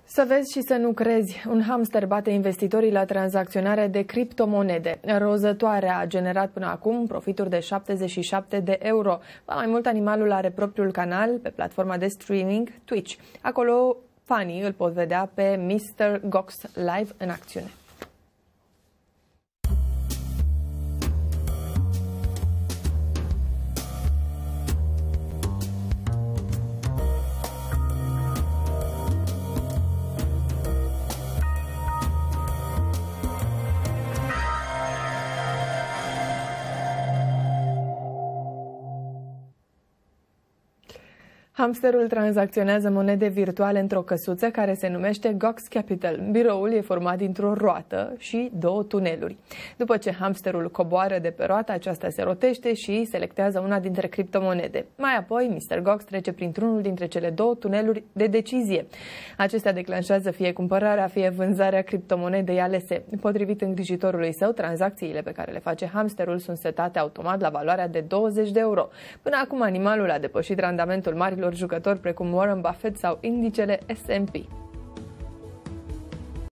Să vezi și să nu crezi, un hamster bate investitorii la tranzacționare de criptomonede. Rozătoarea a generat până acum profituri de 77 de euro. Ba mai mult, animalul are propriul canal pe platforma de streaming Twitch. Acolo fanii îl pot vedea pe Mr. Gox live în acțiune. Hamsterul tranzacționează monede virtuale într-o căsuță care se numește Gox Capital. Biroul e format dintr-o roată și două tuneluri. După ce hamsterul coboară de pe roată, aceasta se rotește și selectează una dintre criptomonede. Mai apoi, Mr. Gox trece printr-unul dintre cele două tuneluri de decizie. Acestea declanșează fie cumpărarea, fie vânzarea criptomonedei alese. Potrivit îngrijitorului său, tranzacțiile pe care le face hamsterul sunt setate automat la valoarea de 20 de euro. Până acum, animalul a depășit randamentul marilor jucători precum Warren Buffett sau indicele S&P.